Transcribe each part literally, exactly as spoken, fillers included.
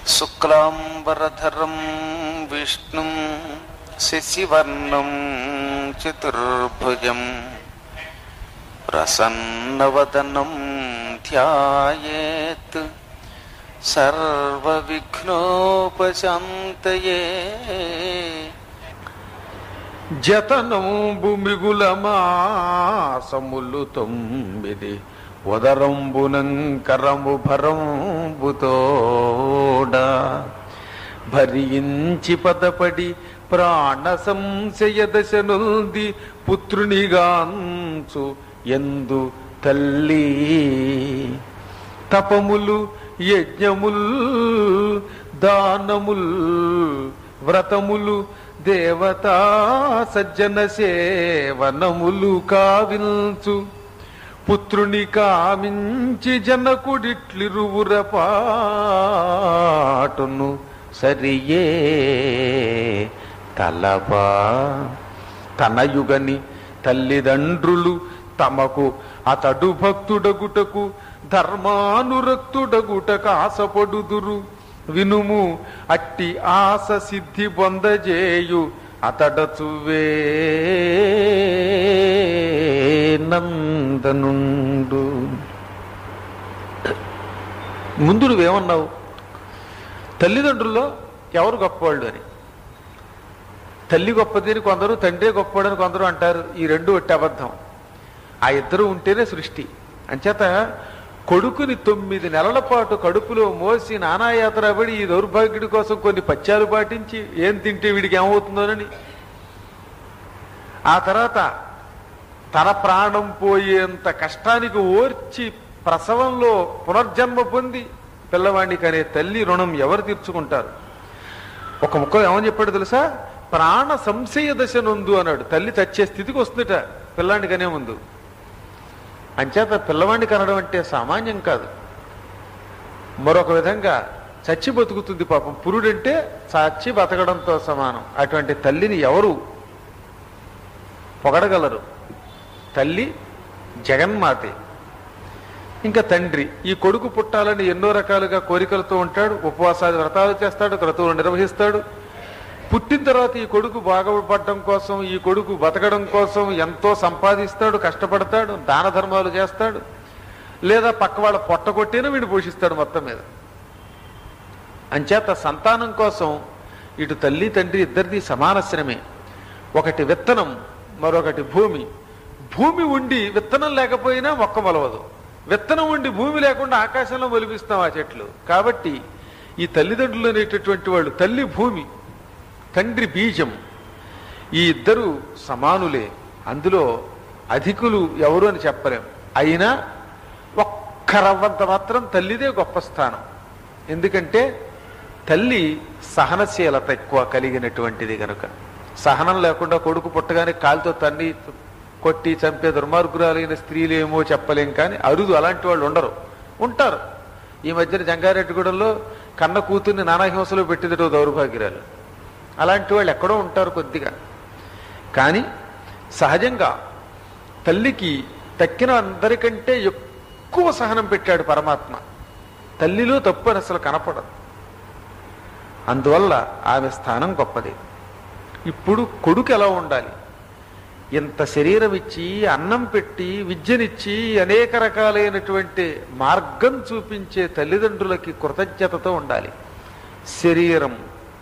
శుక్లాంబరధరం విష్ణుం శశివర్ణం చతుర్భుజం ప్రసన్నవదనం ధ్యాయేత్ సర్వవిఘ్నోపశాంతయే. జతనంబు మిగులమాసములు తొమ్మిది ఉదరంబునంకరము భరంబుతోడా భరించి పదపడి ప్రాణ సంశయ దశనుంది పుత్రునిగాంచు ఎందు తల్లి తపములు యజ్ఞముల్ దానముల్ వ్రతములు దేవతా సజ్జన సేవనములు కావిల్చు పుత్రుని కామించి జనకుడిట్లిరువుర పాటును సరియే తలపా తనయుగని తల్లిదండ్రులు తమకు అతడు భక్తుడగుటకు ధర్మానురక్తుడగుటకు ఆశపడుదురు. వినుము అట్టి ఆశ సిద్ధి పొందజేయు అతడచువే నందనుండు. ముందు నువ్వేమన్నావు? తల్లిదండ్రుల్లో ఎవరు గొప్పవాళ్ళు అని. తల్లి గొప్పది అని కొందరు, తండ్రి గొప్పవాడని కొందరు అంటారు. ఈ రెండు ఒట్టి అబద్ధం. ఆ ఇద్దరు ఉంటేనే సృష్టి. అంచేత కొడుకుని తొమ్మిది నెలల పాటు కడుపులో మోసి నానాయాత్ర పడి ఈ దౌర్భాగ్యుడి కోసం కొన్ని పత్యాలు పాటించి ఏం తింటే వీడికి ఏమవుతుందోనని, ఆ తర్వాత తన ప్రాణం పోయేంత కష్టానికి ఓర్చి ప్రసవంలో పునర్జన్మ పొంది పిల్లవాడికి అనే తల్లి రుణం ఎవరు తీర్చుకుంటారు? ఒక ముక్క ఏమని చెప్పాడు తెలుసా? ప్రాణ సంశయ దశ నొందు అన్నాడు. తల్లి చచ్చే స్థితికి వస్తుందట పిల్లాడికి అనే ముందు. అంచేత పిల్లవాడిని కనడం అంటే సామాన్యం కాదు. మరొక విధంగా చచ్చి బతుకుతుంది పాపం. పురుడంటే చచ్చి బతకడంతో సమానం. అటువంటి తల్లిని ఎవరు పొగడగలరు? తల్లి జగన్మాతే. ఇంకా తండ్రి ఈ కొడుకు పుట్టాలని ఎన్నో రకాలుగా కోరికలతో ఉంటాడు. ఉపవాసాది వ్రతాలు చేస్తాడు, క్రతువులు నిర్వహిస్తాడు. పుట్టిన తర్వాత ఈ కొడుకు బాగుపడడం కోసం, ఈ కొడుకు బతకడం కోసం ఎంతో సంపాదిస్తాడు, కష్టపడతాడు, దాన ధర్మాలు చేస్తాడు. లేదా పక్క వాళ్ళ పొట్ట కొట్టినా వీడు పోషిస్తాడు మొత్తం మీద. అంచేత సంతానం కోసం ఇటు తల్లి తండ్రి ఇద్దరిది సమానశ్రమే. ఒకటి విత్తనం, మరొకటి భూమి. భూమి ఉండి విత్తనం లేకపోయినా మొక్క మొలవదు. విత్తనం ఉండి భూమి లేకుండా ఆకాశంలో మొలిపిస్తాం ఆ చెట్లు. కాబట్టి ఈ తల్లిదండ్రులు అనేటటువంటి వాళ్ళు తల్లి భూమి, తండ్రి బీజం. ఈ ఇద్దరు సమానులే. అందులో అధికులు ఎవరు అని చెప్పలేం. అయినా ఒక్క రవ్వంత మాత్రం తల్లిదే గొప్ప స్థానం. ఎందుకంటే తల్లి సహనశీలత ఎక్కువ కలిగినటువంటిది కనుక. సహనం లేకుండా కొడుకు పుట్టగానే కాలుతో తన్ని కొట్టి చంపే దుర్మార్గురాలైన స్త్రీలేమో చెప్పలేం. కానీ అరుదు అలాంటి వాళ్ళు ఉండరు. ఉంటారు. ఈ మధ్యన జంగారెడ్డిగూడెంలో కన్న కూతుర్ని నానాహింసలో పెట్టిందటో దౌర్భాగ్యురాలు. అలాంటి వాళ్ళు ఎక్కడో ఉంటారు కొద్దిగా. కానీ సహజంగా తల్లికి తక్కిన అందరికంటే ఎక్కువ సహనం పెట్టాడు పరమాత్మ. తల్లిలో తప్పు అని అసలు కనపడదు. అందువల్ల ఆమె స్థానం గొప్పది. ఇప్పుడు కొడుకు ఎలా ఉండాలి? ఇంత శరీరం ఇచ్చి, అన్నం పెట్టి, విద్యనిచ్చి, అనేక రకాలైనటువంటి మార్గం చూపించే తల్లిదండ్రులకి కృతజ్ఞతతో ఉండాలి. శరీరం,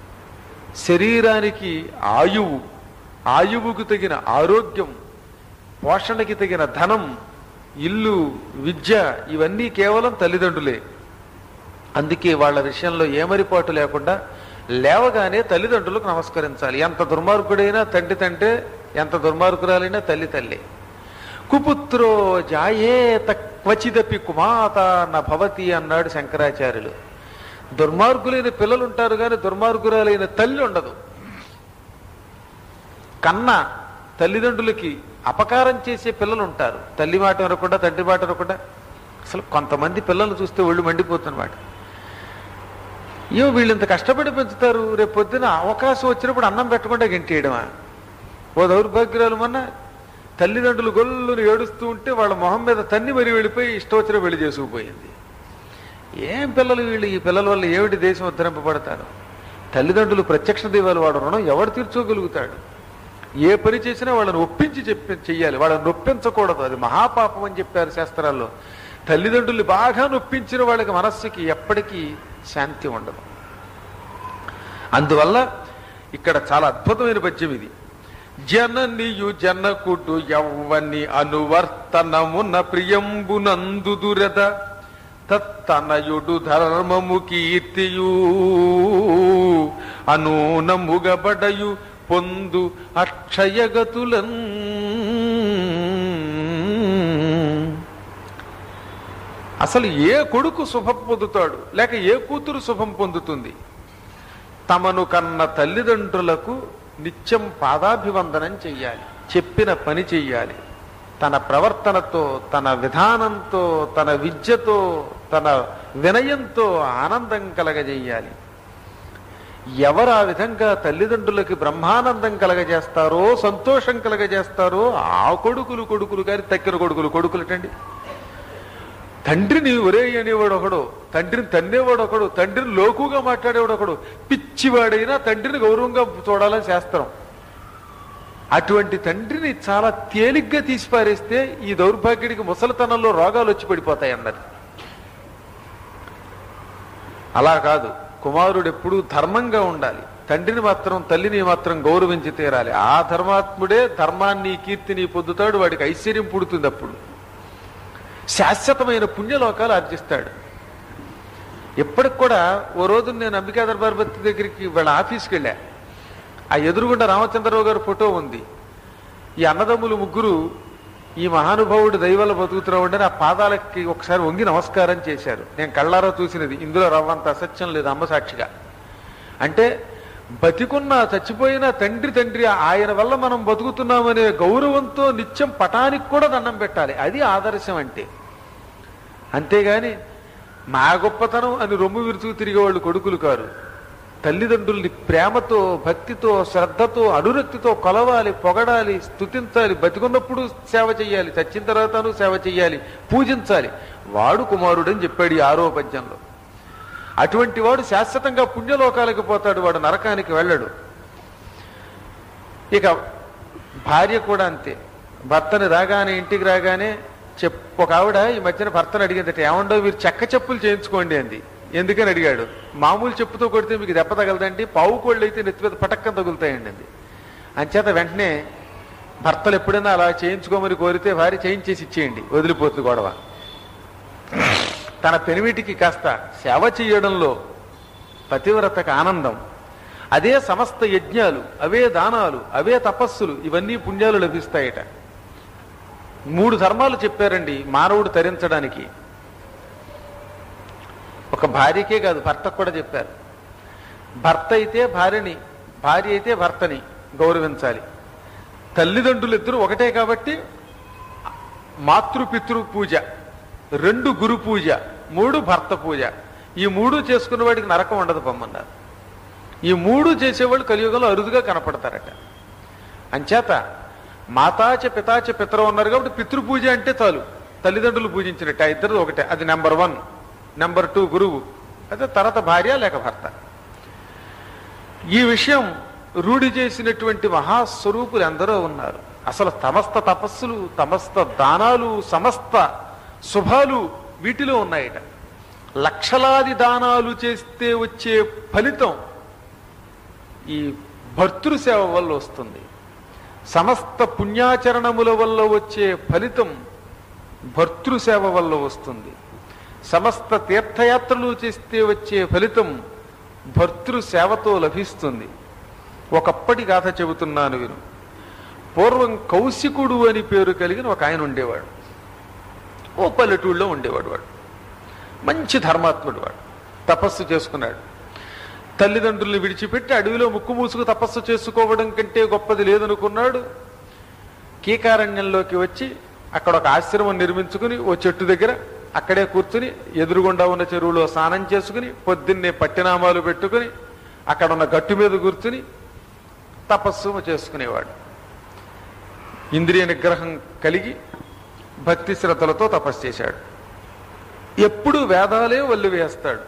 శరీరానికి ఆయువు, ఆయువుకు తగిన ఆరోగ్యం, పోషణకి తగిన ధనం, ఇల్లు, విద్య ఇవన్నీ కేవలం తల్లిదండ్రులే. అందుకే వాళ్ళ విషయంలో ఏమరిపాటు లేకుండా లేవగానే తల్లిదండ్రులకు నమస్కరించాలి. ఎంత దుర్మార్గుడైనా తండ్రి తండ్రి, ఎంత దుర్మార్గురాలైనా తల్లి తల్లి. కుపుత్రో జాయేత క్వచిదపి కుమాత న భవతి అన్నాడు శంకరాచార్యులు. దుర్మార్గులైన పిల్లలు ఉంటారు కానీ దుర్మార్గురాలైన తల్లి ఉండదు. కన్న తల్లిదండ్రులకి అపకారం చేసే పిల్లలు ఉంటారు. తల్లి మాట వినకుండా, తండ్రి మాట వినకుండా. అసలు కొంతమంది పిల్లలు చూస్తే ఒళ్ళు మండిపోతున్నమాట. ఏమో వీళ్ళు ఇంత కష్టపడి పెంచుతారు, రేపు పొద్దున అవకాశం వచ్చినప్పుడు అన్నం పెట్టకుండా గెంటేయడమా? ఓ దౌర్భాగ్యురాలు మొన్న తల్లిదండ్రులు గొల్లును ఏడుస్తూ ఉంటే వాళ్ళ మొహం మీద తన్ని మరి వెళ్ళిపోయి ఇష్టం వచ్చిన పెళ్లి చేసుకుపోయింది. ఏం పిల్లలు వీళ్ళు, ఈ పిల్లల వల్ల ఏమిటి దేశం ఉద్ధరింపబడతారు? తల్లిదండ్రులు ప్రత్యక్ష దైవాలు, వాడు రుణం ఎవడు తీర్చోగలుగుతాడు? ఏ పని చేసినా వాళ్ళని ఒప్పించి చెప్పి చెయ్యాలి, వాళ్ళని నొప్పించకూడదు, అది మహాపాపం అని చెప్పారు శాస్త్రాల్లో. తల్లిదండ్రులు బాగా నొప్పించిన వాళ్ళకి మనస్సుకి ఎప్పటికీ శాంతి ఉండదు. అందువల్ల ఇక్కడ చాలా అద్భుతమైన పద్యం ఇది. జననియు జనకుడు యవ్వని అనువర్తనమున ప్రియంబునందు దురద తత్తనయుడు ధర్మము కీర్తియు అనూనముగబడయు పొందు అక్షయగతులన్. అసలు ఏ కొడుకు శుభం పొందుతాడు, లేక ఏ కూతురు శుభం పొందుతుంది? తమను కన్న తల్లిదండ్రులకు నిత్యం పాదాభివందనం చెయ్యాలి, చెప్పిన పని చెయ్యాలి. తన ప్రవర్తనతో, తన విధానంతో, తన విద్యతో, తన వినయంతో ఆనందం కలగజేయాలి. ఎవరు ఆ విధంగా తల్లిదండ్రులకి బ్రహ్మానందం కలగజేస్తారో, సంతోషం కలగజేస్తారో ఆ కొడుకులు కొడుకులు గారి తక్కిన కొడుకులు కొడుకులటండి. తండ్రిని ఒరే అనేవాడు ఒకడు, తండ్రిని తన్నేవాడు ఒకడు, తండ్రిని లోకుగా మాట్లాడేవాడు ఒకడు. పిచ్చివాడైనా తండ్రిని గౌరవంగా చూడాలని శాస్త్రం. అటువంటి తండ్రిని చాలా తేలిగ్గా తీసి పారేస్తే ఈ దౌర్భాగ్యుడికి ముసలితనంలో రోగాలు వచ్చి పడిపోతాయి అన్నది. అలా కాదు, కుమారుడు ఎప్పుడూ ధర్మంగా ఉండాలి, తండ్రిని మాత్రం తల్లిని మాత్రం గౌరవించి తీరాలి. ఆ ధర్మాత్ముడే ధర్మాన్ని కీర్తిని పొందుతాడు, వాడికి ఐశ్వర్యం పుడుతుంది. అప్పుడు శాశ్వతమైన పుణ్యలోకాలు ఆర్జిస్తాడు. ఇప్పటికి కూడా ఓ రోజు నేను అంబికా దర్బార్ భర్త దగ్గరికి వాళ్ళ ఆఫీస్కి వెళ్ళా. ఆ ఎదురుగుండా రామచంద్రరావు గారి ఫోటో ఉంది. ఈ అన్నదమ్ములు ముగ్గురు ఈ మహానుభావుడు దైవల బతుకుతున్నావు అంటే ఆ పాదాలకి ఒకసారి వంగి నమస్కారం చేశారు. నేను కళ్ళారా చూసినది, ఇందులో రవ్వంత అసత్యం లేదు, అమ్మ సాక్షిగా. అంటే బతికున్న చచ్చిపోయిన తండ్రి తండ్రి ఆయన వల్ల మనం బతుకుతున్నామనే గౌరవంతో నిత్యం పటానికి కూడా దండం పెట్టాలి. అది ఆదర్శం అంటే. అంతేగాని మా గొప్పతనం అని రొమ్ము విరుచుకు తిరిగేవాళ్ళు కొడుకులు కారు. తల్లిదండ్రుల్ని ప్రేమతో, భక్తితో, శ్రద్ధతో, అనురక్తితో కొలవాలి, పొగడాలి, స్తుతించాలి. బతికున్నప్పుడు సేవ చెయ్యాలి, చచ్చిన తర్వాతను సేవ చెయ్యాలి, పూజించాలి. వాడు కుమారుడని చెప్పాడు ఈ ఆరో పద్యంలో. అటువంటి వాడు శాశ్వతంగా పుణ్యలోకాలకు పోతాడు, వాడు నరకానికి వెళ్ళడు. ఇక భార్య కూడా అంతే. భర్తని రాగానే, ఇంటికి రాగానే చెప్ ఒక ఆవిడ ఈ మధ్యన భర్తను అడిగిందట, ఏమండో మీరు చెక్క చెప్పులు చేయించుకోండి అంది. ఎందుకని అడిగాడు. మామూలు చెప్పుతో కొడితే మీకు దెబ్బ తగలదండి, పావు కోళ్ళు అయితే నెత్తి మీద పటక్కన తగులుతాయండి అంది. అంచేత వెంటనే భర్తలు ఎప్పుడైనా అలా చేయించుకోమని కోరితే భార్య చేయించేసి ఇచ్చేయండి, వదిలిపోతుంది గొడవ. తన పెనిమిటికి కాస్త సేవ చేయడంలో పతివ్రతకు ఆనందం. అదే సమస్త యజ్ఞాలు, అవే దానాలు, అవే తపస్సులు, ఇవన్నీ పుణ్యాలు లభిస్తాయట. మూడు ధర్మాలు చెప్పారండి మానవుడు తరించడానికి. ఒక భార్యకే కాదు, భర్తకు కూడా చెప్పారు. భర్త అయితే భార్యని, భార్య అయితే భర్తని గౌరవించాలి. తల్లిదండ్రులు ఇద్దరు ఒకటే కాబట్టి మాతృపితృ పూజ, రెండు గురు పూజ, మూడు భర్త పూజ. ఈ మూడు చేసుకున్న వాడికి నరకం ఉండదు పొమ్మన్నారు. ఈ మూడు చేసేవాళ్ళు కలియుగంలో అరుదుగా కనపడతారట. అంచేత మాతాచ పితాచ పితరం ఉన్నారు కాబట్టి పితృపూజ అంటే చాలు, తల్లిదండ్రులు పూజించినట్టు. ఆ ఇద్దరు ఒకటే. అది నెంబర్ వన్. నెంబర్ టూ గురువు, అదే తర్వాత భార్య లేక భర్త. ఈ విషయం రూఢి చేసినటువంటి మహాస్వరూపులు ఎందరో ఉన్నారు. అసలు సమస్త తపస్సులు, సమస్త దానాలు, సమస్త శుభాలు వీటిలో ఉన్నాయట. లక్షలాది దానాలు చేస్తే వచ్చే ఫలితం ఈ భర్తృసేవ వల్ల వస్తుంది. సమస్త పుణ్యాచరణముల వల్ల వచ్చే ఫలితం భర్తృసేవ వల్ల వస్తుంది. సమస్త తీర్థయాత్రలు చేస్తే వచ్చే ఫలితం భర్తృసేవతో లభిస్తుంది. ఒకప్పటి గాథ చెబుతున్నాను విను. పూర్వం కౌశికుడు అని పేరు కలిగిన ఒక ఆయన ఉండేవాడు. ఓ పల్లెటూళ్ళలో ఉండేవాడు. వాడు మంచి ధర్మాత్ముడు. వాడు తపస్సు చేసుకున్నాడు. తల్లిదండ్రుల్ని విడిచిపెట్టి అడవిలో ముక్కు మూసుకు తపస్సు చేసుకోవడం కంటే గొప్పది లేదనుకున్నాడు. కీకారణ్యంలోకి వచ్చి అక్కడ ఒక ఆశ్రమం నిర్మించుకుని ఓ చెట్టు దగ్గర అక్కడే కూర్చుని ఎదురుగుండా ఉన్న చెరువులో స్నానం చేసుకుని పొద్దున్నే పట్టినామాలు పెట్టుకుని అక్కడ ఉన్న గట్టు మీద కూర్చుని తపస్సు చేసుకునేవాడు. ఇంద్రియ నిగ్రహం కలిగి భక్తి శ్రద్ధలతో తపస్సు చేశాడు. ఎప్పుడు వేదాలే వల్లి వేస్తాడు.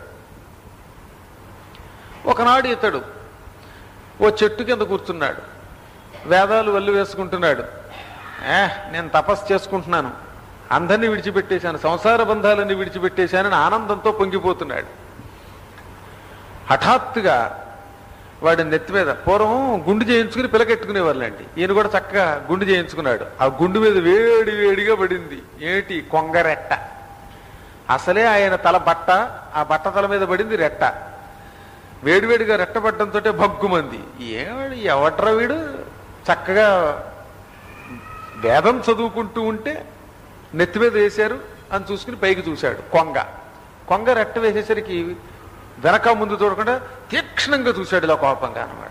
ఒకనాడు ఇతడు ఓ చెట్టు కింద కూర్చున్నాడు, వేదాలు వల్లి వేసుకుంటున్నాడు. ఏ నేను తపస్సు చేసుకుంటున్నాను, అందరినీ విడిచిపెట్టేశాను, సంసార బంధాలన్నీ విడిచిపెట్టేశానని ఆనందంతో పొంగిపోతున్నాడు. హఠాత్తుగా వాడి నెత్తి మీద, పూర్వం గుండు చేయించుకుని పిలకెట్టుకునేవాళ్ళండి, ఈయన కూడా చక్కగా గుండు చేయించుకున్నాడు. ఆ గుండు మీద వేడి వేడిగా పడింది ఏమిటి? కొంగరెట్ట. అసలే ఆయన తల బట్ట, ఆ బట్ట తల మీద పడింది రెట్ట. వేడివేడిగా రెట్టబడ్డంతో భగ్గుమంది. ఏమడి ఎవట్రా వీడు, చక్కగా వేదం చదువుకుంటూ ఉంటే నెత్తి మీద వేశారు అని చూసుకుని పైకి చూశాడు. కొంగ కొంగ రెట్ట వేసేసరికి వెనక ముందు చూడకుండా తీక్షణంగా చూశాడు, ఇలా కోపంగా అన్నమాట.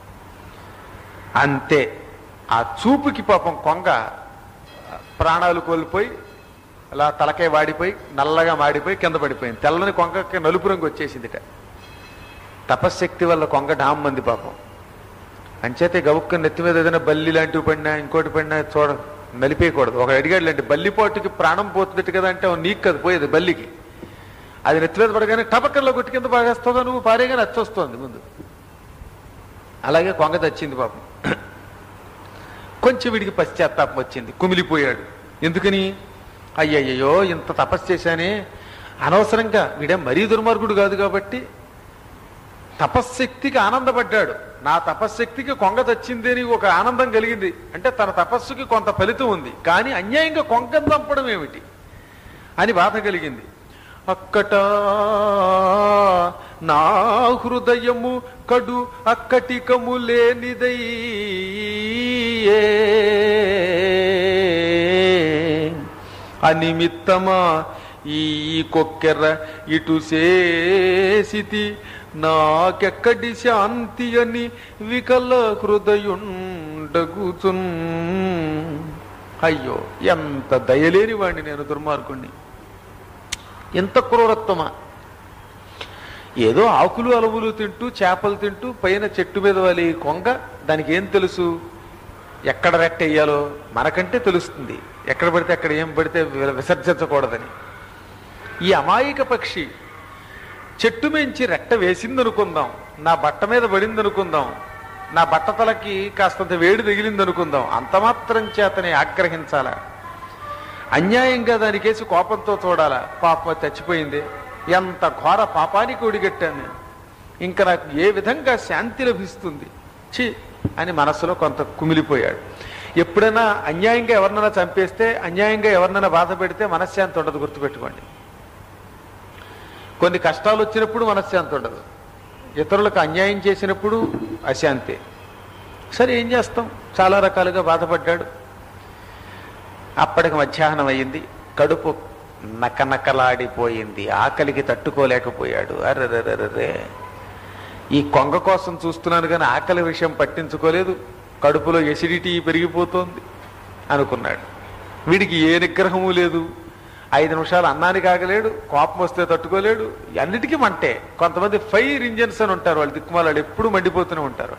అంతే, ఆ చూపుకి పాపం కొంగ ప్రాణాలు కోల్పోయి అలా తలకాయ వాడిపోయి నల్లగా మాడిపోయి కింద పడిపోయింది. తెల్లని కొంగకి నలుపు రంగు వచ్చేసిందిట. తపశ్శక్తి వల్ల కొంగ డామ్ మంది పాపం. అంచేతే గవుక్క నెత్తి మీద ఏదైనా బల్లి లాంటివి పడినా ఇంకోటి పడినా చూడ నలిపేయకూడదు. ఒక అడిగాడు లాంటి బల్లిపోటుకి ప్రాణం పోతున్నట్టు కదా అంటే నీకు కదా పోయేది, బల్లికి అది నెత్తి మీద పడగానే టపక్కల్లో కొట్టి కింద బాగేస్తుందో నువ్వు పారేగానే వచ్చొస్తోంది ముందు. అలాగే కొంగ తెచ్చింది పాపం. కొంచెం వీడికి పశ్చాత్తాపం వచ్చింది, కుమిలిపోయాడు. ఎందుకని? అయ్యయ్యో ఇంత తపస్సు చేశానే అనవసరంగా. వీడే మరీ దుర్మార్గుడు కాదు కాబట్టి తపశ్శక్తికి ఆనందపడ్డాడు. నా తపశ్శక్తికి కొంగ తెచ్చింది అని ఒక ఆనందం కలిగింది అంటే తన తపస్సుకి కొంత ఫలితం ఉంది, కానీ అన్యాయంగా కొంగను చంపడం ఏమిటి అని బాధ కలిగింది. అక్కట నా హృదయము కడు అక్కటికము లేనిదై అనిమిత్తమా ఈ కొక్కెర ఇటు చేసితి నాకెక్కడి శాంతి అని వికల హృదయుండగుచున్. అయ్యో ఎంత దయలేని వాణ్ణి నేను, దుర్మార్గుణ్ణి. ఎంత క్రూరత్వమా! ఏదో ఆకులు అలవులు తింటూ చేపలు తింటూ పైన చెట్టు మీద వాలి కొంగ, దానికి ఏం తెలుసు ఎక్కడ రెట్టెయ్యాలో? మనకంటే తెలుస్తుంది ఎక్కడ పడితే అక్కడ ఏం పడితే విసర్జించకూడదని. ఈ అమాయక పక్షి చెట్టు మించి రెట్ట వేసిందనుకుందాం, నా బట్ట మీద పడిందనుకుందాం, నా బట్ట తలకి కాస్తంత వేడి తగిలిందనుకుందాం, అంత మాత్రం చేతనే ఆగ్రహించాలా? అన్యాయంగా దానికేసి కోపంతో చూడాలా? పాపం చచ్చిపోయింది, ఎంత ఘోర పాపానికి ఒడిగట్టాను, ఇంకా నాకు ఏ విధంగా శాంతి లభిస్తుంది ఛీ అని మనస్సులో కొంత కుమిలిపోయాడు. ఎప్పుడైనా అన్యాయంగా ఎవరినైనా చంపేస్తే, అన్యాయంగా ఎవరినైనా బాధ పెడితే మనశ్శాంతి ఉండదు, గుర్తుపెట్టుకోండి. కొన్ని కష్టాలు వచ్చినప్పుడు మనశ్శాంతి ఉండదు, ఇతరులకు అన్యాయం చేసినప్పుడు అశాంతి. సరే ఏం చేస్తాం, చాలా రకాలుగా బాధపడ్డాడు. అప్పటికి మధ్యాహ్నం అయ్యింది, కడుపు నకనకలాడిపోయింది, ఆకలికి తట్టుకోలేకపోయాడు. అర్రర్రర్రే, ఈ కొంగ కోసం చూస్తున్నాను కానీ ఆకలి విషయం పట్టించుకోలేదు, కడుపులో ఎసిడిటీ పెరిగిపోతోంది అనుకున్నాడు. వీడికి ఏ నిగ్రహము లేదు, ఐదు నిమిషాలు అన్నానికి ఆగలేడు, కోపం వస్తే తట్టుకోలేడు, అన్నిటికీ మంటే. కొంతమంది ఫైర్ ఇంజన్స్ అని ఉంటారు, వాళ్ళు దిక్కుమాలాడు ఎప్పుడు మండిపోతూనే ఉంటారు.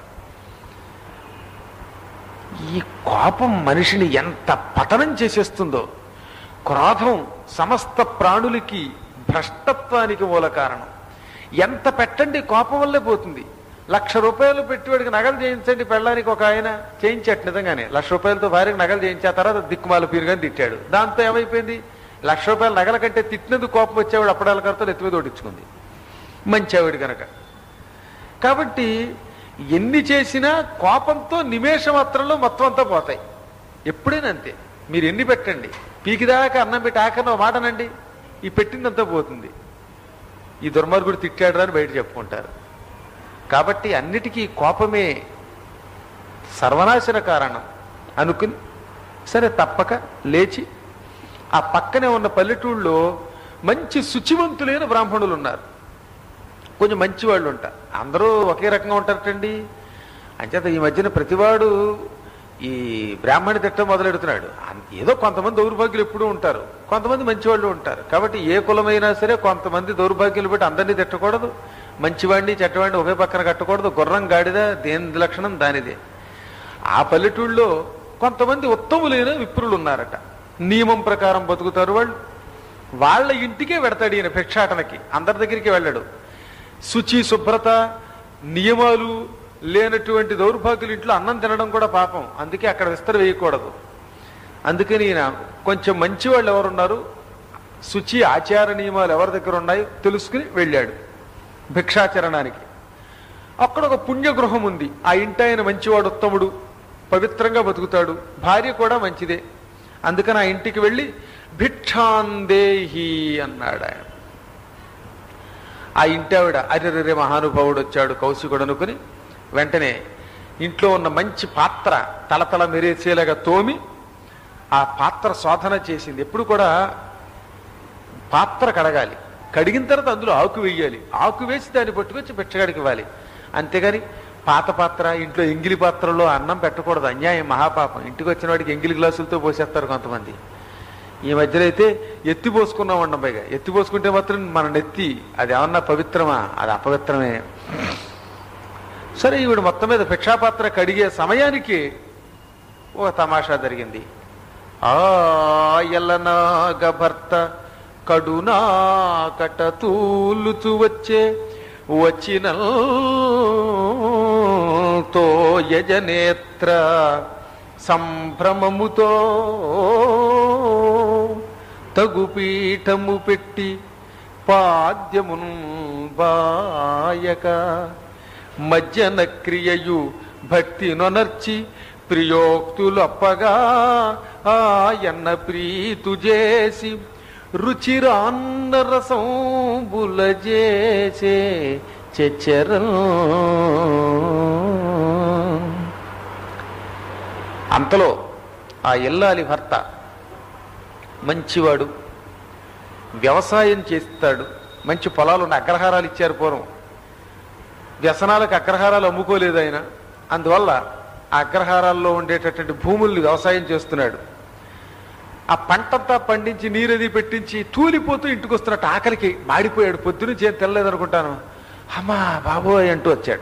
ఈ కోపం మనిషిని ఎంత పతనం చేసేస్తుందో. క్రోధం సమస్త ప్రాణులకి భ్రష్టత్వానికి మూల కారణం. ఎంత పెట్టండి కోపం వల్లే పోతుంది. లక్ష రూపాయలు పెట్టివాడికి నగలు చేయించండి, పెళ్ళడానికి ఒక ఆయన చేయించట, నిజంగానే లక్ష రూపాయలతో భార్యకి నగలు చేయించా, తర్వాత దిక్కుమాల పీరుగాని తిట్టాడు. దాంతో ఏమైపోయింది, లక్ష రూపాయల నగల కంటే తిట్టినందుకు కోపం వచ్చేవాడు అప్పడాల కర్త ఎత్తి మీద ఓడించుకుంది, మంచివాడు కనుక. కాబట్టి ఎన్ని చేసినా కోపంతో నిమేష మాత్రంలో మొత్తం అంతా పోతాయి. ఎప్పుడైనా అంతే, మీరు ఎన్ని పెట్టండి, పీకిదాకా అన్నం పెట్టి ఆఖరిన మాటనండి, ఈ పెట్టిందంతా పోతుంది. ఈ దుర్మార్గుడు తిట్టాడు అని బయట చెప్పుకుంటారు. కాబట్టి అన్నిటికీ కోపమే సర్వనాశన కారణం అనుకుని సరే తప్పక లేచి ఆ పక్కనే ఉన్న పల్లెటూళ్ళలో మంచి శుచివంతులైన బ్రాహ్మణులు ఉన్నారు, కొంచెం మంచి వాళ్ళు ఉంటారు. అందరూ ఒకే రకంగా ఉంటారటండి. అంచేత ఈ మధ్యన ప్రతివాడు ఈ బ్రాహ్మణి తిట్టం మొదలెడుతున్నాడు. ఏదో కొంతమంది దౌర్భాగ్యులు ఎప్పుడూ ఉంటారు, కొంతమంది మంచివాళ్ళు ఉంటారు. కాబట్టి ఏ కులమైనా సరే కొంతమంది దౌర్భాగ్యులు పెట్టి అందరినీ తిట్టకూడదు, మంచివాడిని చెట్టవాడిని ఒకే పక్కన కట్టకూడదు. గుర్రం గాడిద దేని లక్షణం దానిదే. ఆ పల్లెటూళ్ళలో కొంతమంది ఉత్తములైన విప్రులు ఉన్నారట, నియమం ప్రకారం బతుకుతారు వాళ్ళు. వాళ్ళ ఇంటికే వెడతాడు ఈయన భిక్షాటనకి, అందరి దగ్గరికి వెళ్ళాడు. శుచి శుభ్రత నియమాలు లేనటువంటి దౌర్భాగ్యుల ఇంట్లో అన్నం తినడం కూడా పాపం, అందుకే అక్కడ విస్తర వేయకూడదు. అందుకని ఈయన కొంచెం మంచి వాళ్ళు ఎవరున్నారు, శుచి ఆచార నియమాలు ఎవరి దగ్గర ఉన్నాయో తెలుసుకుని వెళ్ళాడు భిక్షాచరణానికి. అక్కడ ఒక పుణ్యగృహం ఉంది. ఆ ఇంటి ఆయన మంచివాడు, ఉత్తముడు, పవిత్రంగా బతుకుతాడు, భార్య కూడా మంచిదే. అందుకని ఆ ఇంటికి వెళ్ళి భిక్షాందేహి అన్నాడు ఆయన. ఆ ఇంటి ఆవిడ అరెరే మహానుభావుడు వచ్చాడు కౌశికుడు అనుకుని వెంటనే ఇంట్లో ఉన్న మంచి పాత్ర తలతల మెరేసేలాగా తోమి ఆ పాత్ర శోధన చేసింది. ఎప్పుడు కూడా పాత్ర కడగాలి, కడిగిన తర్వాత అందులో ఆకు వేయాలి, ఆకు వేసి దాన్ని పట్టుకొచ్చి భిక్షగాడికి ఇవ్వాలి. అంతేగాని పాత పాత్ర ఇంట్లో ఎంగిలి పాత్రలో అన్నం పెట్టకూడదు, అన్యాయం, మహాపాపం. ఇంటికి వచ్చిన వాడికి ఎంగిలి గ్లాసులతో పోసేస్తారు కొంతమంది. ఈ మధ్యలో అయితే ఎత్తి పోసుకున్నాం అండం, పైగా ఎత్తి పోసుకుంటే మాత్రం మన నెత్తి అది ఏమన్నా పవిత్రమా, అది అపవిత్రమే. సరే, ఈవిడ మొత్తం మీద భిక్షాపాత్ర కడిగే సమయానికి ఓ తమాషా జరిగింది. ఆ ఎల్లనాగ భర్త కడునా కట తూలుచు వచ్చే వచ్చిన తో యజనేత్ర సంభ్రమముతో తగుపీఠము పెట్టి పాద్యమును బాయక మజ్జన క్రియయు భక్తి నొనర్చి ప్రియోక్తులప్పగా ఆయన్న ప్రీతు చేసి రుచిరాన్న రసం బులజేసే చెచ్చరం. అంతలో ఆ ఇల్లాలి భర్త మంచివాడు, వ్యవసాయం చేస్తాడు, మంచి పొలాలు ఉన్న అగ్రహారాలు ఇచ్చారు పూర్వం. వ్యసనాలకు అగ్రహారాలు అమ్ముకోలేదు ఆయన, అందువల్ల ఆ అగ్రహారాల్లో ఉండేటటువంటి భూముల్ని వ్యవసాయం చేస్తున్నాడు. ఆ పంటంతా పండించి నీరది పెట్టించి తూలిపోతూ ఇంటికి వస్తున్నట్టు ఆకలికి మాడిపోయాడు. పొద్దునుంచి ఏం తెల్లలేదు అనుకుంటాను, అమ్మా బాబోయ్ అంటూ వచ్చాడు.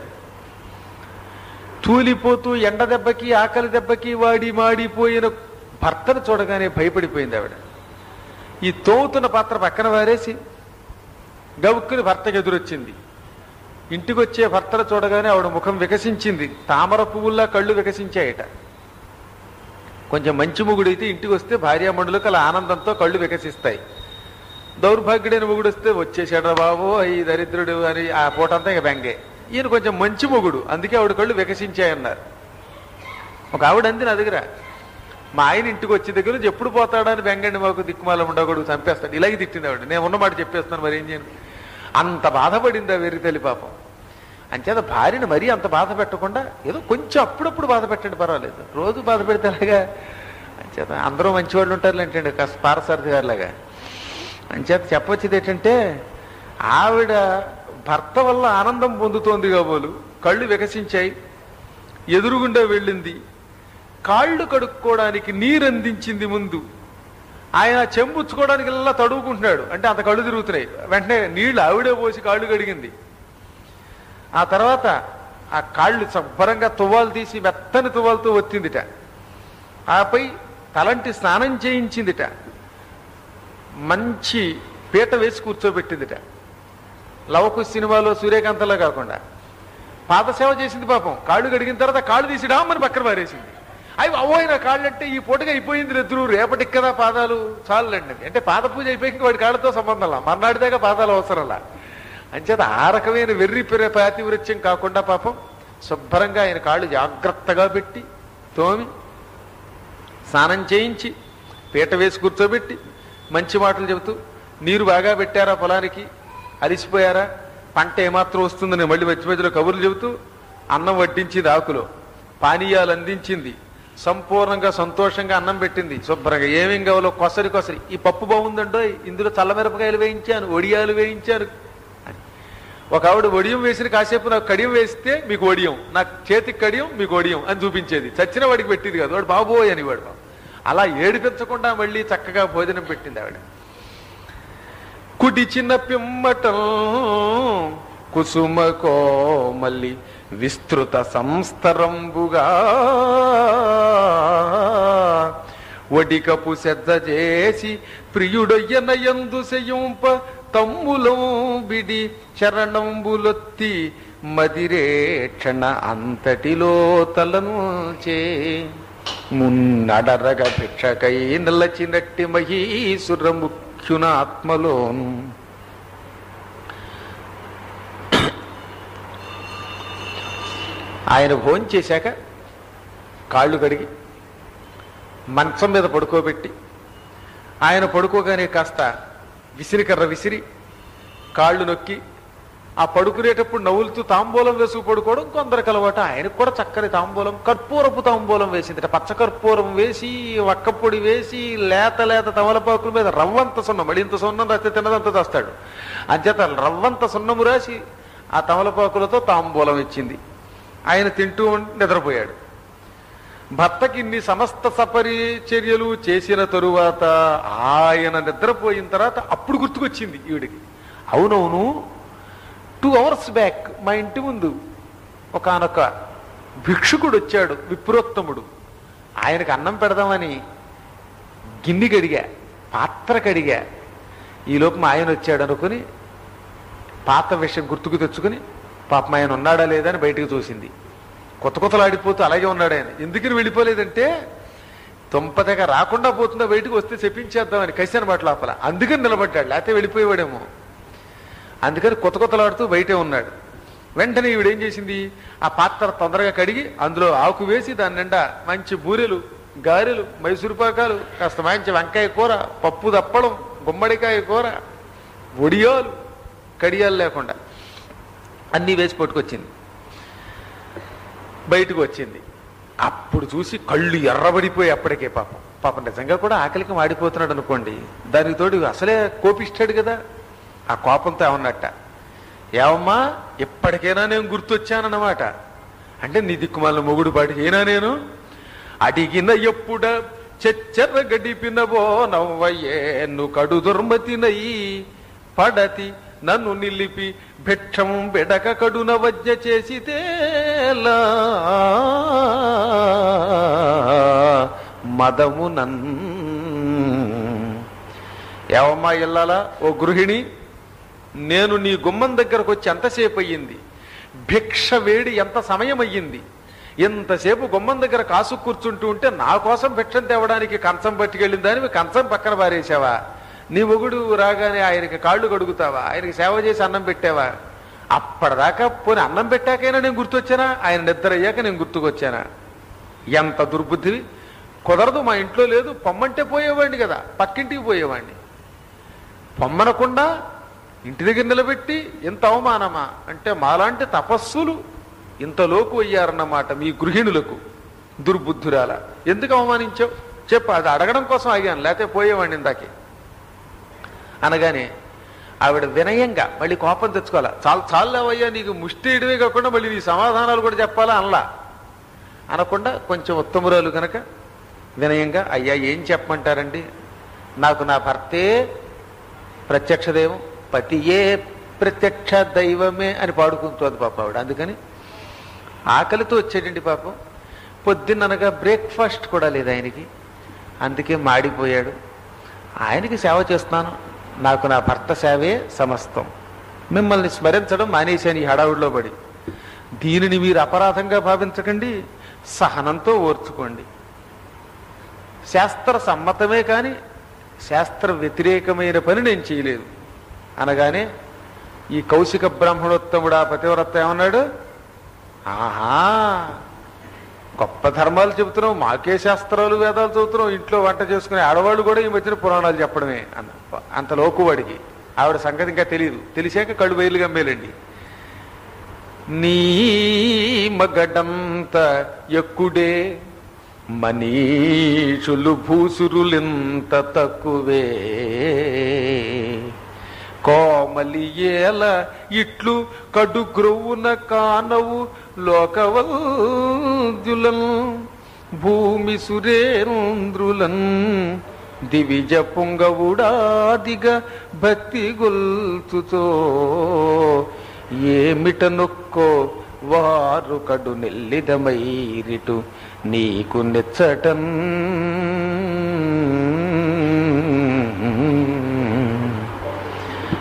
తూలిపోతూ ఎండ దెబ్బకి ఆకలి దెబ్బకి వాడి మాడిపోయిన భర్తను చూడగానే భయపడిపోయింది ఆవిడ. ఈ తోవుతున్న పాత్ర పక్కన వారేసి గవుక్కుని భర్తకి ఎదురొచ్చింది. ఇంటికి వచ్చే భర్తను చూడగానే ఆవిడ ముఖం వికసించింది, తామర పువ్వుల్లా కళ్ళు వికసించాయట. కొంచెం మంచి మొగుడైతే ఇంటికి వస్తే భార్యామండులకు అలా ఆనందంతో కళ్ళు వికసిస్తాయి. దౌర్భాగ్యుడైన మొగుడు వస్తే వచ్చేసాడు బాబు ఈ దరిద్రుడు అని ఆ పూటంతా ఇక బెంగే. ఈయన కొంచెం మంచి మొగుడు, అందుకే ఆవిడ కళ్ళు వికసించాయన్నారు. ఒక ఆవిడ అంది నా దగ్గర, మా ఆయన ఇంటికి వచ్చే దగ్గర నుంచి ఎప్పుడు పోతాడని బెంగండి, మాకు దిక్కుమాల ఉండకూడదు, చంపేస్తాడు, ఇలాగే తిట్టింది ఆవిడ. నేను ఉన్నమాట చెప్పేస్తున్నాను, మరి ఏం చేయను. అంత బాధపడింది ఆ వెర్రి తల్లి పాపం. అంచేత భార్యను మరీ అంత బాధ పెట్టకుండా ఏదో కొంచెం అప్పుడప్పుడు బాధ పెట్టండి, పర్వాలేదు, రోజు బాధ పెడితే అలాగా. అంచేత అందరూ మంచివాళ్ళు ఉంటారు ఏంటండి, కాస్త పారసారథి గారిలాగా. అంచేత చెప్పొచ్చేది ఏంటంటే, ఆవిడ భర్త వల్ల ఆనందం పొందుతోంది కాబోలు, కళ్ళు వికసించాయి, ఎదురుగుండా వెళ్ళింది, కాళ్ళు కడుక్కోవడానికి నీరు అందించింది. ముందు ఆయన చెంబుచ్చుకోవడానికి ఇలా తడువుకుంటున్నాడు, అంటే అంత కళ్ళు తిరుగుతున్నాయి. వెంటనే నీళ్లు ఆవిడే పోసి కాళ్ళు కడిగింది. ఆ తర్వాత ఆ కాళ్ళు శుభ్రంగా తువ్వాలు తీసి మెత్తని తువ్వాలతో ఒత్తిందిట. ఆపై తలంటి స్నానం చేయించిందిట, మంచి పీట వేసి కూర్చోబెట్టిందిట. లవకు సినిమాలో సూర్యకాంతలో కాకుండా పాదసేవ చేసింది పాపం. కాళ్ళు కడిగిన తర్వాత కాళ్ళు తీసి డామని పక్కన పారేసింది. అవి అవోయిన కాళ్ళు అంటే ఈ పూటగా అయిపోయింది నిద్రు, రేపటికి కదా పాదాలు చాలండి. అంటే పాద పూజ అయిపోయి వాడి కాళ్ళతో సంబంధంలా, మర్నాడిదాకా పాదాలు అవసరంలా. అంచేత ఆ రకమైన వెర్రి పెరే పాతివృత్యం కాకుండా పాపం శుభ్రంగా ఆయన కాళ్ళు జాగ్రత్తగా పెట్టి తోమి స్నానం చేయించి పీట వేసి కూర్చోబెట్టి మంచి మాటలు చెబుతూ, నీరు బాగా పెట్టారా పొలానికి, అలిసిపోయారా, పంట ఏమాత్రం వస్తుందని మళ్ళీ మధ్య మధ్యలో కబుర్లు చెబుతూ అన్నం వడ్డించింది, ఆకులో పానీయాలు అందించింది, సంపూర్ణంగా సంతోషంగా అన్నం పెట్టింది. శుభ్రంగా ఏమేం కావాలో కొసరి కొసరి, ఈ పప్పు బాగుందండో, ఇందులో చల్లమిరపకాయలు వేయించాను, వడియాలు వేయించాను. ఒక ఆవిడ వడియం వేసిన కాసేపు నాకు కడియం వేస్తే మీకు వడియం, నాకు చేతికి కడియం మీకు వడియం అని చూపించేది. చచ్చిన వాడికి పెట్టింది కాదు, వాడు బాబోయ్ అని వాడు. అలా ఏడిపించకుండా మళ్ళీ చక్కగా భోజనం పెట్టింది ఆవిడ. కుడి చిన్న పిమ్మటం కుసుమకో మళ్ళీ విస్తృత సంస్తరంబుగా వడికపు సెద్ద చేసి ప్రియుడయ్యనయందు సెయ్యంప తమ్ములం బిడి చరణంబులొత్తి మదిరేక్షణ అంతటిలో తలను చే మున్నడరగ భిక్షకై నిలచినట్టి మహీసుర ముఖ్యునాత్మలోను ఆయన భోంచేశాక కాళ్ళు కడిగి మంచం మీద పడుకోబెట్టి ఆయన పడుకోగానే కాస్త విసిరికర్ర విసిరి కాళ్ళు నొక్కి ఆ పడుకునేటప్పుడు నవ్వులుతూ తాంబూలం వేసుకు పడుకోవడం కొందరికి అలవాటు. ఆయనకు కూడా చక్కని తాంబూలం, కర్పూరపు తాంబూలం వేసింది. పచ్చ కర్పూరం వేసి వక్కపొడి వేసి లేత లేత తమలపాకుల మీద రవ్వంత సున్నం, మడింత సున్నం రాస్తే తిన్నదంతా తెస్తాడు. అంచేత రవ్వంత సున్నము రాసి ఆ తమలపాకులతో తాంబూలం ఇచ్చింది. ఆయన తింటూ నిద్రపోయాడు. భర్తకి ఇన్ని సమస్త సపరిచర్యలు చేసిన తరువాత ఆయన నిద్రపోయిన తర్వాత అప్పుడు గుర్తుకొచ్చింది ఈవిడికి. అవునవును, టూ అవర్స్ బ్యాక్ మా ఇంటి ముందు ఒకానొక భిక్షుకుడు వచ్చాడు, విప్రోత్తముడు. ఆయనకు అన్నం పెడదామని గిన్నె కడిగా, పాత్ర కడిగా. ఈలోపు మా ఆయన వచ్చాడు అనుకుని పాత విషయం గుర్తుకు తెచ్చుకుని పాపం ఆయన ఉన్నాడా లేదా అని బయటకు చూసింది. కొత్త కొత్తలాడిపోతూ అలాగే ఉన్నాడు ఆయన. ఎందుకని వెళ్ళిపోలేదంటే తుంపదగ రాకుండా పోతుందా, బయటకు వస్తే చెప్పించేద్దామని కసి అనమాట లోపల. అందుకని నిలబడ్డాడు, లేకపోతే వెళ్ళిపోయేవాడేమో. అందుకని కొత్త కొత్తలాడుతూ బయటే ఉన్నాడు. వెంటనే ఈవిడేం చేసింది, ఆ పాత్ర తొందరగా కడిగి అందులో ఆకు వేసి దాని నిండా మంచి బూరెలు, గారెలు, మైసూరుపాకాలు, కాస్త మంచి వంకాయ కూర, పప్పు దప్పడం, గుమ్మడికాయ కూర, వడియాలు, కడియాలు లేకుండా అన్నీ వేసి పట్టుకొచ్చింది. బయటకు వచ్చింది. అప్పుడు చూసి కళ్ళు ఎర్రబడిపోయి అప్పటికే పాపం పాపం నిజంగా కూడా ఆకలికి మాడిపోతున్నాడు అనుకోండి. దానికి తోడు అసలే కోపిస్తాడు కదా, ఆ కోపంతో ఏమన్నట్ట, ఏమమ్మా ఎప్పటికైనా నేను గుర్తొచ్చానన్నమాట. అంటే నీ దిక్కుమాల మొగుడు పాటికి ఏనా నేను అడిగిన ఎప్పుడ చెచ్చర గడిపినవో నవ్వయ్యే నువ్వు కడు దుర్మతినయి పడతి నన్ను నిలిపి భిక్షం బెడక కడున వజ్ఞ చేసితేలా మదము నన్. ఏవమ్మా ఇల్లాలా, ఓ గృహిణి, నేను నీ గుమ్మం దగ్గరకు వచ్చి ఎంతసేపు అయ్యింది, భిక్ష వేడి ఎంత సమయం అయ్యింది, ఎంతసేపు గుమ్మం దగ్గర కాసు కూర్చుంటూ ఉంటే నా కోసం భిక్షం తేవడానికి కంచం పట్టుకెళ్ళిన దానివి కంచం పక్కన పారేసావా? నీ మొగుడు రాగానే ఆయనకి కాళ్ళు కడుగుతావా, ఆయనకి సేవ చేసి అన్నం పెట్టావా? అప్పటిదాకా పోనీ అన్నం పెట్టాకైనా నేను గుర్తొచ్చానా, ఆయన నిద్ర అయ్యాక నేను గుర్తుకొచ్చానా? ఎంత దుర్బుద్ధివి. కుదరదు, మా ఇంట్లో లేదు, పొమ్మంటే పోయేవాడిని కదా, పక్కింటికి పోయేవాడిని. పొమ్మనకుండా ఇంటి దగ్గర నిలబెట్టి ఇంత అవమానమా అంటే మాలాంటి తపస్సులు ఇంతలోకి అయ్యారన్నమాట మీ గృహిణులకు. దుర్బుద్ధురాల, ఎందుకు అవమానించావు చెప్పు, అది అడగడం కోసం ఆగాను, లేకపోతే పోయేవాడిని ఇందాకే అనగానే ఆవిడ వినయంగా మళ్ళీ కోపం తెచ్చుకోవాలా. చాలు చాలేవయ్యా, నీకు ముష్టేయడమే కాకుండా మళ్ళీ నీ సమాధానాలు కూడా చెప్పాలా అనలా. అనకుండా కొంచెం ఉత్తమురాలు కనుక వినయంగా, అయ్యా ఏం చెప్పమంటారండి, నాకు నా భర్తే ప్రత్యక్ష దైవం, పతియే ప్రత్యక్ష దైవమే అని పాడుకుంటుంది పాప ఆవిడ. అందుకని ఆకలితో వచ్చాడండి పాపం, పొద్దున్ననగా బ్రేక్ఫాస్ట్ కూడా లేదు ఆయనకి, అందుకే మాడిపోయాడు. ఆయనకి సేవ చేస్తున్నాను, నాకు నా భర్త సేవే సమస్తం, మిమ్మల్ని స్మరించడం మానేశాను ఈ హడావుడిలో పడి. దీనిని మీరు అపరాధంగా భావించకండి, సహనంతో ఓర్చుకోండి. శాస్త్ర సమ్మతమే కానీ శాస్త్ర వ్యతిరేకమైన పని నేను చేయలేదు అనగానే ఈ కౌశిక బ్రాహ్మణోత్తముడు ఆ పతివ్రత ఏమన్నాడు, ఆహా గొప్ప ధర్మాలు చెబుతున్నావు, మాకే శాస్త్రాలు వేదాలు చదువుతున్నావు, ఇంట్లో వంట చేసుకునే ఆడవాళ్ళు కూడా ఈ మధ్యన పురాణాలు చెప్పడమే అన్న. అంత లోకువాడికి ఆవిడ సంగతి ఇంకా తెలియదు. తెలిసాక కళ్ళు బయలు గమ్మేలండి. నీ మగడంత ఎక్కుడే మనీషులు భూసురులింత తక్కువే, కోమలియేల ఇట్లు కడు గ్రౌన కానవు లోకవల్జులన్ భూమి సురేంద్రులన్ దివిజ పుంగవుడాదిగా భక్తి గొల్చుతో ఏమిట నొక్కో వారు కడు నెల్లిదమైరిటు నీకు నెచ్చటన్.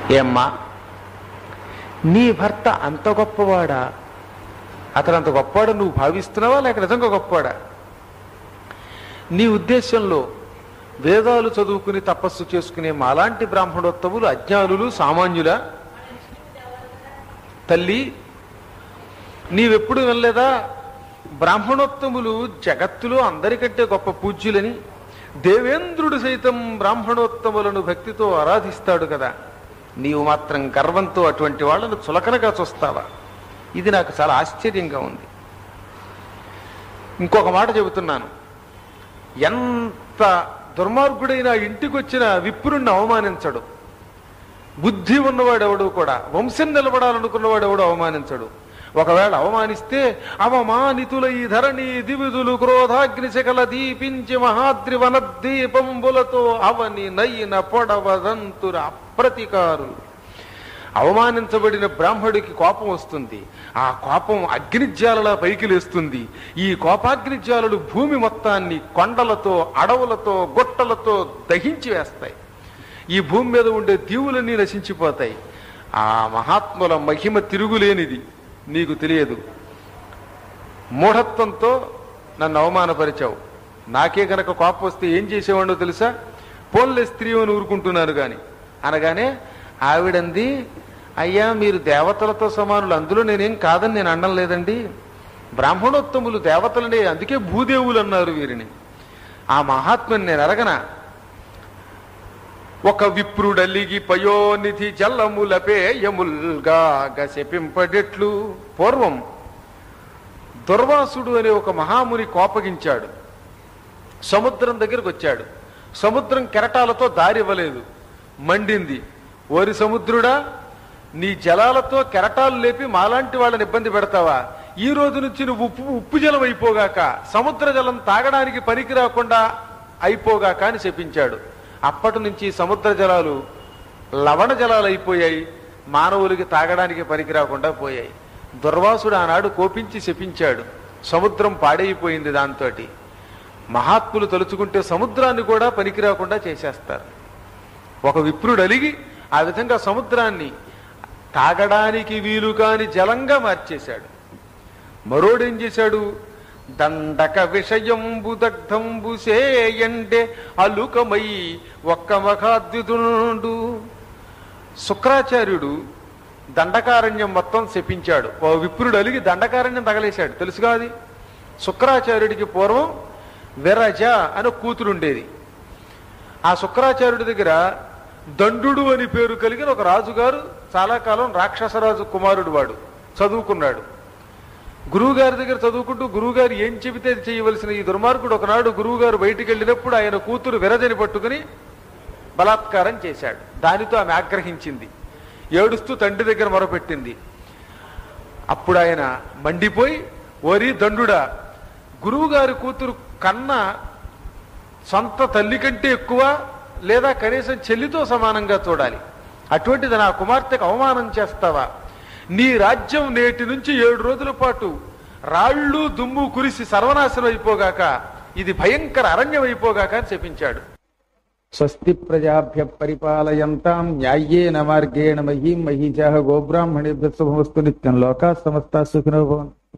ఏమ్మా, నీ భర్త అంత గొప్పవాడా? అతను అంత గొప్పవాడు నువ్వు భావిస్తున్నావా లేక నిజంగా గొప్పవాడా? నీ ఉద్దేశంలో వేదాలు చదువుకుని తపస్సు చేసుకునే మాలాంటి బ్రాహ్మణోత్తములు అజ్ఞానులు సామాన్యులా? తల్లి, నీవెప్పుడు వినలేదా బ్రాహ్మణోత్తములు జగత్తులో అందరికంటే గొప్ప పూజ్యులని? దేవేంద్రుడు సైతం బ్రాహ్మణోత్తములను భక్తితో ఆరాధిస్తాడు కదా. నీవు మాత్రం గర్వంతో అటువంటి వాళ్ళను చులకనగా చూస్తావా? ఇది నాకు చాలా ఆశ్చర్యంగా ఉంది. ఇంకొక మాట చెబుతున్నాను. ఎంత దుర్మార్గుడైనా ఇంటికి వచ్చిన విప్రుణ్ణి అవమానించడు. బుద్ధి ఉన్నవాడెవడు కూడా, వంశం నిలబడాలనుకున్నవాడు ఎవడు అవమానించడు. ఒకవేళ అవమానిస్తే అవమానితుల ఈ ధరణి దివిదులు క్రోధాగ్ని శకల దీపించి మహాద్రి వనద్దీపంబులతో అవని నయిన పొడవదంతుర అప్రతికారు. అవమానించబడిన బ్రాహ్మడికి కోపం వస్తుంది. ఆ కోపం అగ్నిజ్వాలలా పైకి లేస్తుంది. ఈ కోపాగ్నిజ్వాలలు భూమి మొత్తాన్ని కొండలతో, అడవులతో, గుట్టలతో దహించి వేస్తాయి. ఈ భూమి మీద ఉండే దీవులన్నీ నశించిపోతాయి. ఆ మహాత్ముల మహిమ తిరుగులేనిది, నీకు తెలియదు. మూఢత్వంతో నన్ను అవమానపరిచావు. నాకే కనుక కోపం వస్తే ఏం చేసేవాడో తెలుసా? పోన్లే స్త్రీ అని ఊరుకుంటున్నాను గాని అనగానే ఆవిడంది, అయ్యా మీరు దేవతలతో సమానులు, అందులో నేనేం కాదని నేను అనడం లేదండి. బ్రాహ్మణోత్తములు దేవతలనే, అందుకే భూదేవులు అన్నారు వీరిని. ఆ మహాత్ముని నేను అరగనా? ఒక విప్రుడలిగి పయోనిధి జల్లములపేయముల్గా గశపింపడెట్లు. పూర్వం దుర్వాసుడు అనే ఒక మహాముని కోపగించాడు. సముద్రం దగ్గరకు వచ్చాడు. సముద్రం కెరటాలతో దారి ఇవ్వలేదు, మండింది. ఓరి సముద్రుడా, నీ జలాలతో కెరటాలు లేపి మాలాంటి వాళ్ళని ఇబ్బంది పెడతావా? ఈ రోజు నుంచి నువ్వు ఉప్పు ఉప్పు జలం అయిపోగాక, సముద్ర జలం తాగడానికి పనికి రాకుండా అయిపోగాక అని చెప్పించాడు. అప్పటి నుంచి సముద్ర జలాలు లవణ జలాలు అయిపోయాయి, మానవులకి తాగడానికి పనికి రాకుండా పోయాయి. దుర్వాసుడు ఆనాడు కోపించి శపించాడు. సముద్రం పాడైపోయింది. దాంతో మహాత్ములు తలుచుకుంటే సముద్రాన్ని కూడా పనికి రాకుండా చేసేస్తారు. ఒక విప్రుడు అలిగి ఆ విధంగా సముద్రాన్ని తాగడానికి వీలు కాని జలంగా మార్చేశాడు. మరోడేం చేశాడు? దండక విషయంబు దగ్ధంబు సేయండే అలుకమై ఒక్క మఖాద్యుతుండు. శుక్రాచార్యుడు దండకారణ్యం మొత్తం శపించాడు. ఓ విప్రుడు అలిగి దండకారణ్యం తగలేశాడు. తెలుసుగా అది. శుక్రాచార్యుడికి పూర్వం విరజ అని కూతురుండేది. ఆ శుక్రాచార్యుడి దగ్గర దండు అని పేరు కలిగిన ఒక రాజుగారు చాలా కాలం రాక్షసరాజు కుమారుడు, వాడు చదువుకున్నాడు. గురువుగారి దగ్గర చదువుకుంటూ గురువుగారు ఏం చెబితే చేయవలసిన ఈ దుర్మార్గుడు ఒకనాడు గురువుగారు బయటికి వెళ్ళినప్పుడు ఆయన కూతురు విరజని పట్టుకుని బలాత్కారం చేశాడు. దానితో ఆమె ఆగ్రహించింది. ఏడుస్తూ తండ్రి దగ్గర మొరపెట్టింది. అప్పుడు ఆయన మండిపోయి, ఓరి దండుడా, గురువుగారి కూతురు కన్నా సొంత తల్లి కంటే ఎక్కువ లేదా కనీసం చెల్లితో సమానంగా చూడాలి. అటువంటిది నా కుమార్తెకు అవమానం చేస్తావా? నీ రాజ్యం నేటి నుంచి ఏడు రోజుల పాటు రాళ్ళు దుమ్ము కురిసి సర్వనాశనం అయిపోగాక, ఇది భయంకర అరణ్యం అయిపోగాక అని చెప్పించాడు. స్వస్తి ప్రజాభ్య పరిపాలయంతాం న్యాయేన మార్గేణ మహీం మహీజాః గోబ్రాహ్మణేభ్యః శుభమస్తు నిత్యం లోకాః సమస్తాః సుఖినో భవంతు.